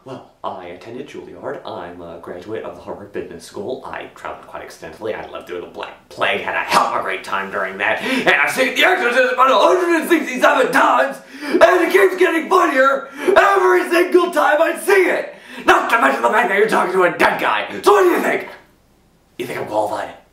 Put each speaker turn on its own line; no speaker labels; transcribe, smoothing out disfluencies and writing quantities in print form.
Well, I attended Juilliard. I'm a graduate of the Harvard Business School. I traveled quite extensively. I lived through the Black Plague, had a hell of a great time during that. And I've seen The Exorcist about 167 times, and it keeps getting funnier every single time I see it! Not to mention the fact that you're talking to a dead guy. So what do you think? You think I'm qualified?